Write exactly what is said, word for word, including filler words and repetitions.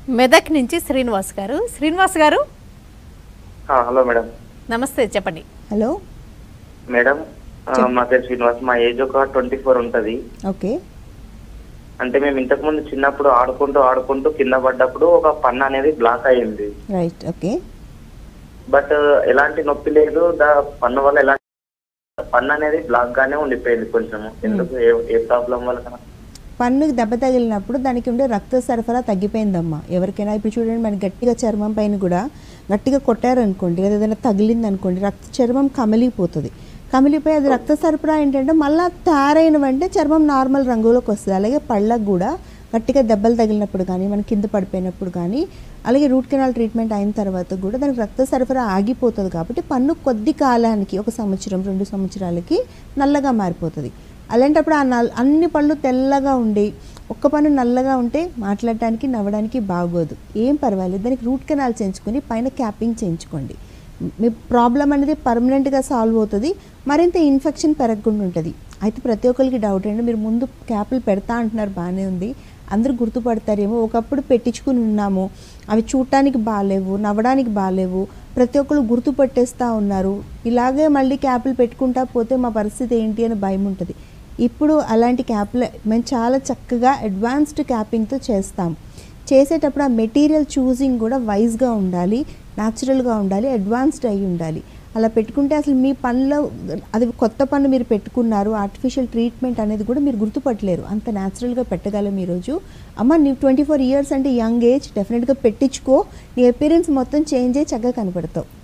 మెదక్ నుంచి శ్రీనివాస్ గారు. శ్రీనివాస్ గారు హలో మేడం. నమస్తే, చెప్పండి. హలో మేడం, మా పేరు శ్రీనివాస్. మా ఏజ్ ఒక ట్వంటీ ఫోర్ ఉంటది. ఓకే. అంటే మేము ఇంతకు ముందు చిన్నప్పుడు ఆడుకుంటూ ఆడుకుంటూ కింద పడ్డప్పుడు ఒక పన్ను అనేది బ్లాక్ అయ్యింది. రైట్. ఓకే. బట్ ఎలాంటి నొప్పి లేదు. దా పన్ను వల్ల ఎలాంటి పన్ను అనేది బ్లాక్ గానే ఉండిపోయింది కొంచెం. ఎందుకు, ఏ ప్రాబ్లం వల్ల? పన్నుకి దెబ్బ తగిలినప్పుడు దానికి ఉండే రక్త సరఫరా తగ్గిపోయిందమ్మా. ఎవరికైనా ఇప్పుడు చూడండి, మనకి గట్టిగా చర్మం పైన కూడా గట్టిగా కొట్టారనుకోండి, లేదా ఏదైనా తగిలింది అనుకోండి, రక్త చర్మం కమిలిపోతుంది. కమిలిపోయి అది రక్త సరఫరా ఏంటంటే మళ్ళీ తయారైన వెంటనే చర్మం నార్మల్ రంగులోకి వస్తుంది. అలాగే పళ్ళకు కూడా గట్టిగా దెబ్బలు తగిలినప్పుడు కానీ, మనం కింద పడిపోయినప్పుడు కానీ, అలాగే రూట్ కెనాల్ ట్రీట్మెంట్ అయిన తర్వాత కూడా దానికి రక్త సరఫరా ఆగిపోతుంది. కాబట్టి పన్ను కొద్ది కాలానికి, ఒక సంవత్సరం రెండు సంవత్సరాలకి నల్లగా మారిపోతుంది. అలాంటప్పుడు ఆ నల్ అన్ని పళ్ళు తెల్లగా ఉండి ఒక్క పన్ను నల్లగా ఉంటే మాట్లాడటానికి నవ్వడానికి బాగోదు. ఏం పర్వాలేదు, దానికి రూట్ కెనాల్ చేయించుకొని పైన క్యాపింగ్ చేయించుకోండి. మీ ప్రాబ్లం అనేది పర్మనెంట్గా సాల్వ్ అవుతుంది, మరింత ఇన్ఫెక్షన్ పెరగకుండా ఉంటుంది. అయితే ప్రతి ఒక్కరికి డౌట్ అండి, మీరు ముందు క్యాప్లు పెడతా అంటున్నారు, బాగానే ఉంది, అందరూ గుర్తుపడతారేమో, ఒకప్పుడు పెట్టించుకుని ఉన్నాము, అవి చూడటానికి బాగాలేవు, నవ్వడానికి బాగాలేవు, ప్రతి ఒక్కరు గుర్తుపట్టేస్తూ ఉన్నారు, ఇలాగే మళ్ళీ క్యాప్లు పెట్టుకుంటా పోతే మా పరిస్థితి ఏంటి అని భయం ఉంటుంది. ఇప్పుడు అలాంటి క్యాప్లు మేము చాలా చక్కగా అడ్వాన్స్డ్ క్యాపింగ్తో చేస్తాం. చేసేటప్పుడు ఆ మెటీరియల్ చూసింగ్ కూడా వైజ్గా ఉండాలి, న్యాచురల్గా ఉండాలి, అడ్వాన్స్డ్ అయి ఉండాలి. అలా పెట్టుకుంటే అసలు మీ పనిలో అది కొత్త పన్ను మీరు పెట్టుకున్నారు, ఆర్టిఫిషియల్ ట్రీట్మెంట్ అనేది కూడా మీరు గుర్తుపట్టలేరు, అంత న్యాచురల్గా పెట్టగలం ఈరోజు. అమ్మ, నీ ట్వంటీ ఫోర్ ఇయర్స్ అంటే యంగ్ ఏజ్, డెఫినెట్గా పెట్టించుకో, నీ అపియరెన్స్ మొత్తం చేంజ్ అయ్యి చక్కగా కనపడతావు.